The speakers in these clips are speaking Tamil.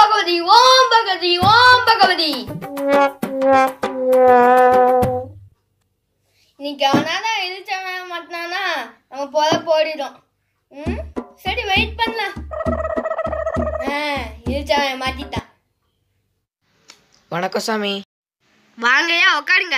பகவதி ஓம் பகவதி ஓம் பகவதி. இன்னைக்கு அவனாதான் எதிர்த்தவன் மாட்டினானா நம்ம போல போடிடும். சரி வெயிட் பண்ணலாம். எதிர்த்தவன் மாட்டிட்டான். வணக்கம் சாமி. வாங்கயா உட்காருங்க.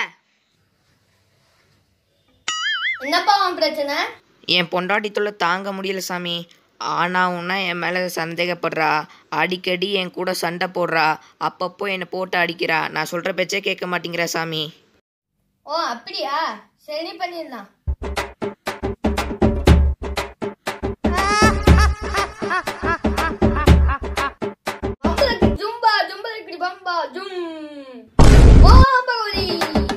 என்னப்பா உன் பிரச்சனை? என் பொண்டாட்டி தொல்லை தாங்க முடியல சாமி. ஆனா உன்னா என் மேலே சந்தேகப்படுறா. அடிக்கடி என் கூட சண்டை போடுறா. அப்பப்போ என்னை போட்டு அடிக்கிறா. நான் சொல்கிற பேச்சே கேட்க மாட்டேங்கிறா சாமி. ஓ அப்படியா? சரி பண்ணிடலாம். ஜும்பா ஜும்பா பம்பா ஜும் ஓ பகவதி.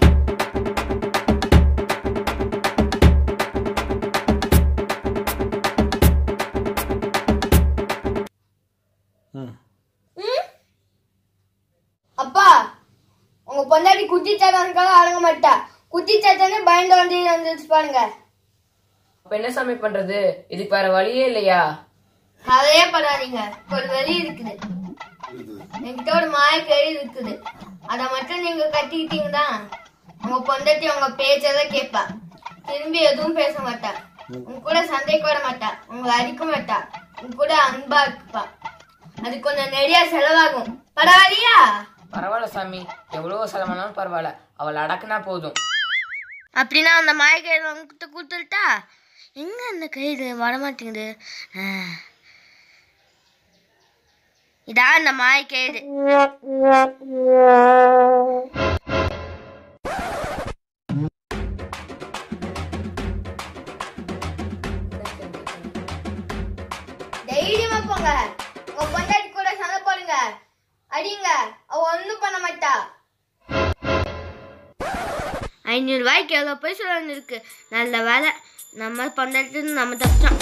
அப்பா உங்க பொண்டாட்டி குட்டி சாத்தானுக்காக அடங்க மாட்டா. குட்டி சாத்தானே பயந்து வந்துச்சு பாருங்க. அப்ப என்ன சாமி பண்றது? இதுக்கு வேற வழியே இல்லையா? அதையே பண்ணாதீங்க. ஒரு வழி இருக்குது. என்கிட்ட ஒரு மாயக்கறி இருக்குது. அத மட்டும் நீங்க கட்டிக்கிட்டீங்கன்னா உங்க பொண்டாட்டி உங்க பேச்சதான் கேட்பா. திரும்பி எதுவும் பேச மாட்டா. உங்க கூட சண்டைக்கு வர மாட்டா. உங்களை அடிக்க மாட்டா. உங்க கூட அன்பா இருப்பா. அது கொஞ்சம் நிறைய செலவாகும். பரவாயில்லையா? பரவாயில்ல சாமி. எவ்வளவு செலவானாலும் பரவாயில்ல. அவளை அடக்குனா போதும். அப்படின்னா அந்த மாயக்கயிறு உங்ககிட்ட கொடுத்துட்டா எங்க அந்த கயிறு வரமாட்டேங்குது. இதான் அந்த மாயக்கயிறு. தைரியமா போங்க. உங்க பொண்டாட்டி கூட சண்டை போடுங்க. அடிங்க. அவ ஒண்ணும் பண்ண மாட்டா. 500 ரூபாய்க்கு எவ்வளவு போய் சொல்ல இருக்கு. நல்ல வேலை நம்ம பொண்டாட்டி நம்ம தப்பிச்சோம்.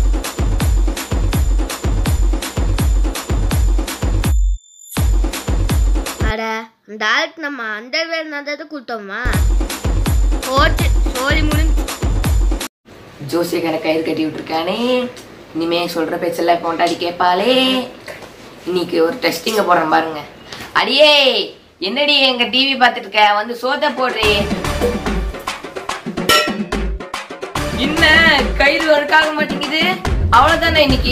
அட அந்த ஆளுக்கு நம்ம அண்டர்வேர் நடந்து கொடுத்தோமா? ஓட்டு சோழி முடிஞ்சு. ஜோசியக்கார கயிறு கட்டி விட்டுருக்கானே. இனிமே சொல்ற பேச்செல்லாம் பொண்டாட்டி கேட்பாளே. இன்னைக்கு ஒரு டெஸ்டிங்க போடுறேன் பாருங்க. அடியே என்னடி எங்க டிவி பார்த்துட்டு இருக்க? வந்து சோத்த போடுறே. என்ன கயிறு ஒர்க் ஆக மாட்டேங்குது? அவ்வளவுதானே இன்னைக்கு?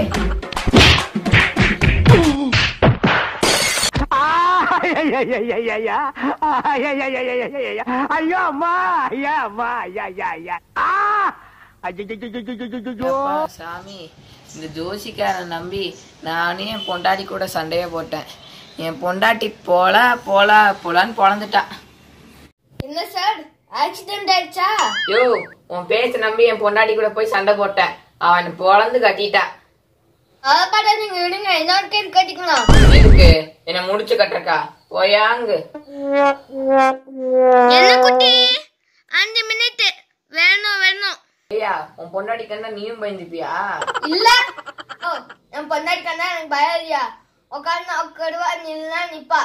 சாமி, இந்த ஜோசிக்காரன் நம்பி நானே என் பொண்டாட்டி கூட சண்டைய போட்டேன். என் பொண்டாட்டி போலான்னு பொழந்துட்டா. என்ன சார் ஆக்சிடென்ட் ஆயிடுச்சா? யோ, உன் பேச்ச நம்பி என் பொண்டாட்டி கூட போய் சண்டை போட்டேன். அவன் பொழந்து கட்டிட்டா. அப்பாடா நீங்க விடுங்க. இன்னொரு கேட் கட்டிக்கலாம். இதுக்கு என்ன முடிச்சு கட்டுறக்கா? போயாங்கு. என்ன குட்டி 5 மினிட் வேணும். ஐயா, உன் பொண்டாட்டி கண்ணா நீயும் பயந்துப்பியா? இல்ல. என் பொண்டாட்டி கண்ணா எனக்கு பயம் இல்லையா? உட்காந்து உட்காருவா, நின்னா நிப்பா.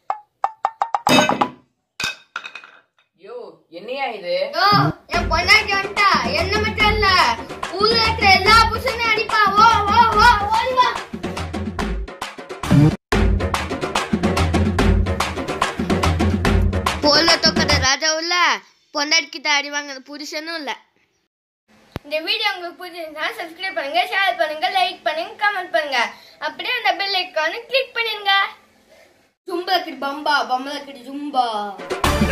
யோ, என்னையா இது? என் பொண்டாட்டி வந்துட்டா. என்ன மட்டும் இல்ல, ஊர்ல இருக்கிற எல்லா புருஷனையும் அடிப்பா. ஓடி வா. போல தொக்கிற ராஜாவும் இல்ல, பொண்டாட்டி கிட்ட அடி வாங்குற புருஷனும் இல்ல. இந்த வீடியோ உங்களுக்கு பிடிச்சிருந்தா சப்ஸ்கிரைப் பண்ணுங்க, ஷேர் பண்ணுங்க, லைக் பண்ணுங்க, கமெண்ட் பண்ணுங்க. அப்படியே அந்த பெல் ஐகானை கிளிக் பண்ணிருங்க. ஜும்பா கிடி பம்பா, பம்பா கிடி ஜும்பா.